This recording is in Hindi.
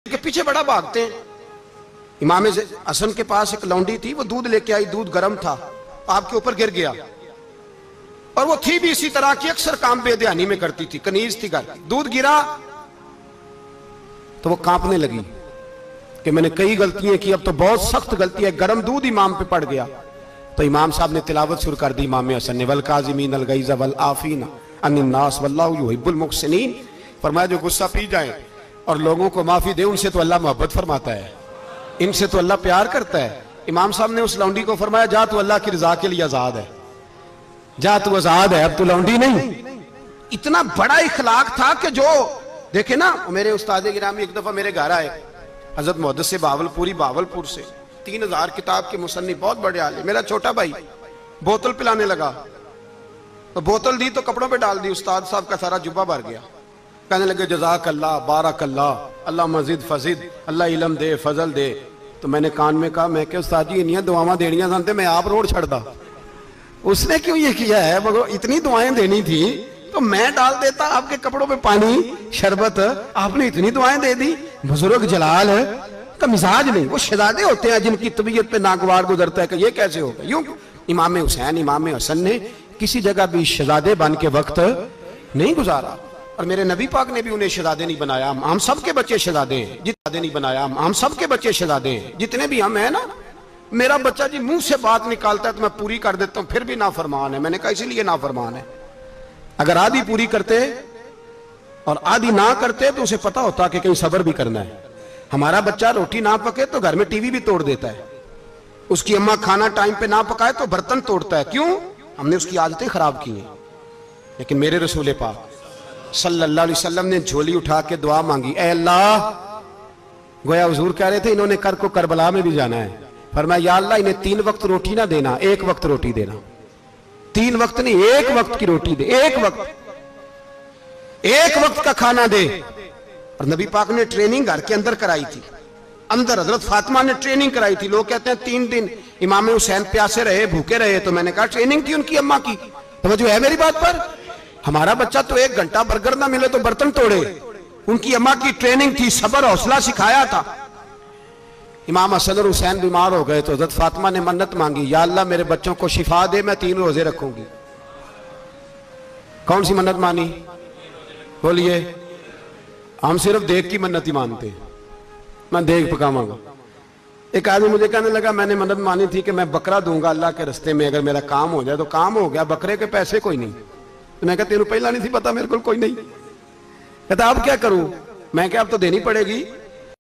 के पीछे बड़ा भागते हैं। इमाम हसन के पास एक लौंडी थी, वो दूध लेके आई, दूध गर्म था, आपके ऊपर गिर गया। और वो थी भी इसी तरह की, अक्सर काम बेध्यानी में करती थी, कनीज थी घर। दूध गिरा तो वो कांपने लगी कि मैंने कई गलतियां की, अब तो बहुत सख्त गलती है। गर्म दूध इमाम पे पड़ गया तो इमाम साहब ने तिलावत शुरू कर दी। इमाम हसन ने वल काज़िमीन अल गैज़ वल आफ़ीना अनिन नास वल्लाहु युहिब्बुल मुहसिनीन, फरमाया जो गुस्सा पी जाए और लोगों को माफी दे, उनसे तो अल्लाह मोहब्बत फरमाता है, इनसे तो अल्लाह प्यार करता है। इमाम साहब ने उस लौंडी को फरमाया जा तू अल्लाह की रजा के लिए आजाद है, जा तू आजाद है, अब तू लौंडी नहीं। इतना बड़ा इखलाक था कि जो देखे ना, मेरे उस्ताद गिरामी एक दफा मेरे घर आए, हजरत मुहद्दिस बावलपुर से 3000 किताब के मुसन्निफ, बहुत बड़े आलिम। मेरा छोटा भाई बोतल पिलाने लगा तो बोतल दी तो कपड़ों पे डाल दी, उस्ताद साहब का सारा जुब्बा भर गया। कहने लगे जज़ाक अल्लाह बारक अल्लाह, अल्लाह मजीद फजीद, अल्लाह इलम दे फजल दे। तो मैंने कान में कहा, मैं क्या उस्ताद जी इन्नियां दुआवां देनियां जानते, मैं आप रोड छड़दा। उसने क्यों ये किया है, मगर इतनी दुआएं देनी थी तो मैं डाल देता आपके कपड़ों पे पानी शरबत, आपने इतनी दुआएं दे दी। बुजुर्ग जलाल है का मिजाज नहीं, वो शहजादे होते हैं जिनकी तबीयत पे नागवार गुजरता है कि ये कैसे होगा। यूं इमाम हुसैन इमाम हसन ने किसी जगह भी शहजादे बन के वक्त नहीं गुजारा, और मेरे नबी पाक ने भी उन्हें शहजादे नहीं बनाया। हम सब के बच्चे शहजादे हैं, जितने नहीं बनाया, हम सब के बच्चे शहजादे हैं, जितने भी हम हैं ना। मेरा बच्चा जी मुंह से बात निकालता है तो मैं पूरी कर देता हूं, फिर भी नाफरमान है। मैंने कहा इसीलिए नाफरमान है। अगर आधी पूरी करते और आधी ना करते तो उसे पता होता कि कहीं सब्र भी करना है। हमारा बच्चा रोटी ना पके तो घर में टीवी भी तोड़ देता है, उसकी अम्मा खाना टाइम पे ना पकाए तो बर्तन तोड़ता है। क्यों? हमने उसकी आदतें खराब की हैं। लेकिन मेरे रसूल पाक सल्लल्लाहु अलैहि वसल्लम ने झोली उठा के दुआ मांगी, ऐ अल्लाह, गोया हुजूर कह रहे थे इन्होंने कर को करबला में भी जाना है, फरमाया या अल्लाह इन्हें 3 वक्त रोटी ना देना, 1 वक्त रोटी देना। 3 वक्त नहीं, 1 वक्त की रोटी दे, 1 वक्त का खाना दे। और नबी पाक ने ट्रेनिंग घर के अंदर कराई थी, अंदर हजरत फातिमा ने ट्रेनिंग कराई थी। लोग कहते हैं 3 दिन इमाम हुसैन प्यासे रहे, भूखे रहे, तो मैंने कहा ट्रेनिंग थी उनकी अम्मा की। तो जो है मेरी बात पर, हमारा बच्चा तो 1 घंटा बर्गर ना मिले तो बर्तन तोड़े, उनकी अम्मा की ट्रेनिंग थी, सब्र हौसला सिखाया था। इमाम हसन और हुसैन बीमार हो गए तो हजरत फातिमा ने मन्नत मांगी, या अल्लाह मेरे बच्चों को शिफा दे, मैं 3 रोजे रखूंगी। कौन सी मन्नत मानी? बोलिए। हम सिर्फ देख की मन्नत ही मानते हैं, मैं देख पकाऊंगा। एक आदमी मुझे कहने लगा मैंने मन्नत मानी थी कि मैं बकरा दूंगा अल्लाह के रस्ते में, अगर मेरा काम हो जाए। तो काम हो गया, बकरे के पैसे कोई नहीं। तो मैं कहता तेरे पहला नहीं थी पता, मेरे को कोई नहीं। कहता अब क्या करूं? मैं क्या अब तो देनी पड़ेगी।